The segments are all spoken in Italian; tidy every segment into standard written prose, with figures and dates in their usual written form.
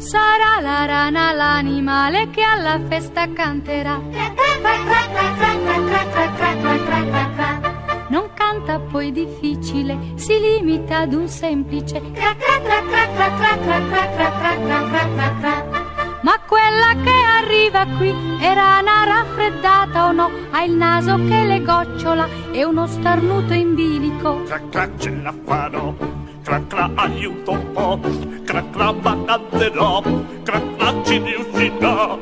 Sarà la rana l'animale che alla festa canterà. Non canta poi difficile, si limita ad un semplice ma quella che arriva qui è rana raffreddata o no? Ha il naso che le gocciola e uno starnuto in bilico. Crac crac ce la farò, crac crac aiuto un po', crac crac ma canterò, crac crac ci riuscirò.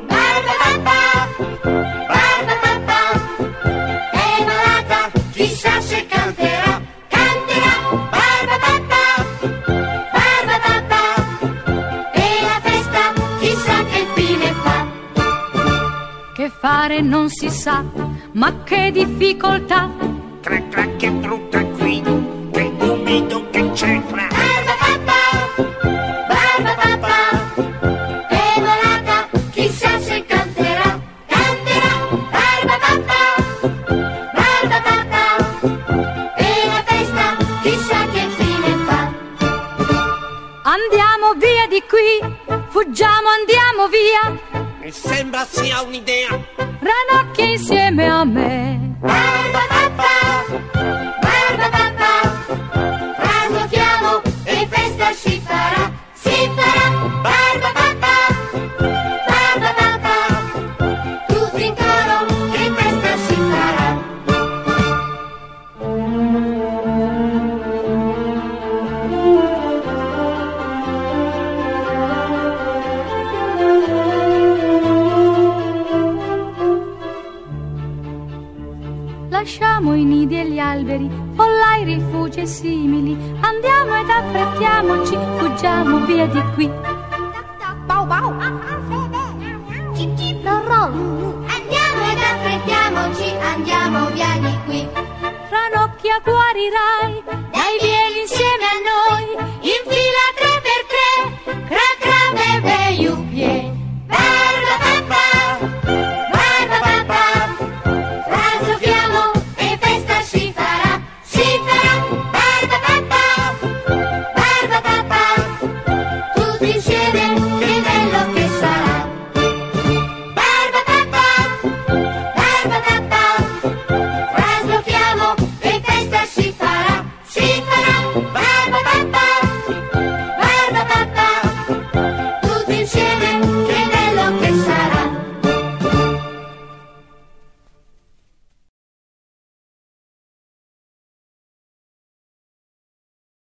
È malata, chissà se canterà, canterà. E la festa chissà che fine fa. Che fare non si sa, ma che difficoltà. Crac crac che brutta qui, che umido che c'entra. È malata, chissà se canterà, canterà. E la festa chissà che fine fa. Andiamo via di qui, fuggiamo, andiamo via. Mi sembra sia un'idea. Ranocchia insieme a me. Ranocchiamo e festa si farà, si farà. Tutti in coro e festa si farà. Lasciamo i nidi e gli alberi, follai, rifugi e simili. Andiamo ed affrettiamoci, fuggiamo via di qui. Bau bau. Cip cip. Andiamo ed affrettiamoci, andiamo via di qui. Ranocchia guarirai, dai vieni insieme a noi, in fila tre.